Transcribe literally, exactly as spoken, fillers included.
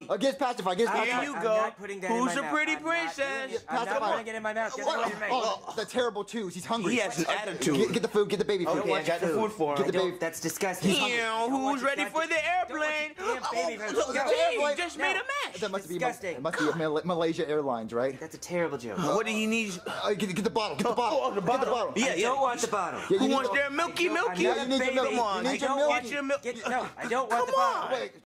Uh, get pacified. Get Here pacified. you I'm go. not putting that in Who's my the mouth. pretty I'm not princess? doing it. I'm Pass not it on. putting it in my mouth. Get What? away from me. Oh, the terrible twos. He's hungry. He has an Uh, attitude. Get, get the food. Get the baby food. Okay, I got the food for Get him. the baby. That's disgusting. Yeah, who's ready for the airplane? Damn baby food. Oh, Go. gee, just No. made a mess. That must be Disgusting. it must be Mal- Malaysia Airlines, right? That's a terrible joke. What do he need? Uh, get, get the bottle. Get the bottle. Oh, the Get bottle. the bottle. Yeah, I yeah. don't want the bottle. Yeah, you Who need wants the- their milky I don't- milky? I'm not a You need your baby. milk. You Come need on, your get milk. your milk. Get, no, I don't want the Come bottle. on. Wait.